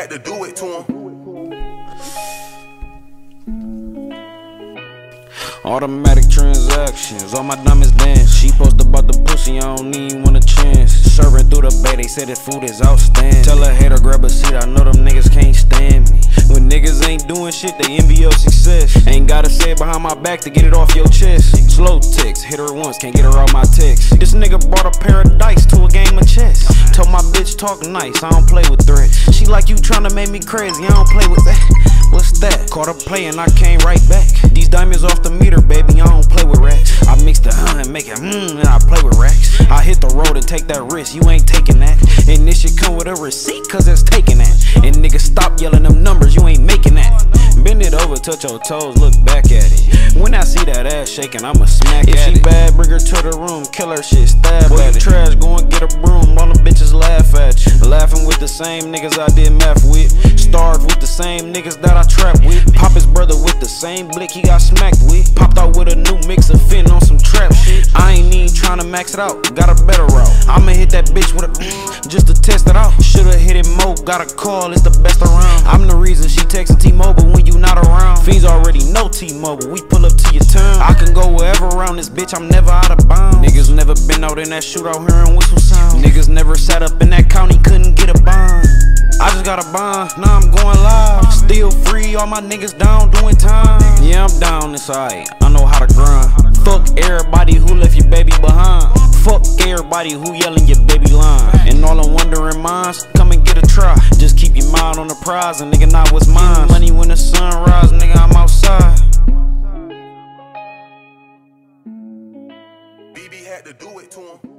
had to do it to him. Automatic transactions, all my diamonds dance. She posted about the pussy, I don't even want a chance. Serving through the bay, they said the food is outstanding. Tell a hater grab a seat, I know them niggas can't stand me. When niggas ain't doing shit, they envy your success. Ain't gotta say it behind my back to get it off your chest. Slow ticks, hit her once, can't get her out my text. This nigga brought a pair of dice to a game of chess. Told my bitch talk nice, I don't play with threats. She like you tryna make me crazy, I don't play with that. What's that? Caught her playing, I came right back. These diamonds off the meter, baby, I don't play with racks. I mix the and make it and I play with racks. I hit the road and take that risk, you ain't taking that. And this shit come with a receipt, cause it's taking that. And niggas stop yelling them numbers, you ain't making that. Bend it over, touch your toes, look back at it. When I see that ass shaking, I'ma smack it. If she bad, bring her to the room, kill her shit, stab at it. Trash, go and get a broom, all them bitches laugh at you. Laughing with the same niggas I did math with. Starved with the same niggas that I trapped with. Pop his brother with the same blick he got smacked with. Popped out with a new mix of fin on some trap shit. I ain't even tryna max it out, got a better route. I'ma hit that bitch with a just to test it out. Shoulda hit it more, got a call, it's the best around. I'm the reason she texting T-Mobile when you not around. Fiends already know T-Mobile, we pull up to your town. I can go wherever around this bitch, I'm never out of bounds. Niggas never been out in that shootout hearing whistle sound. Niggas never sat up in that county, couldn't get a bond. I just got a bond, now I'm going live. Still free, all my niggas down doing time. Yeah, I'm down, it's alright, I know how to grind. Fuck everybody who left your baby behind. Fuck everybody who yelling your baby line. And all them wondering minds, come and get a try. Just keep your mind on the prize, and nigga not what's mine. Money when the sun rise, nigga I'm outside. BB had to do it to him.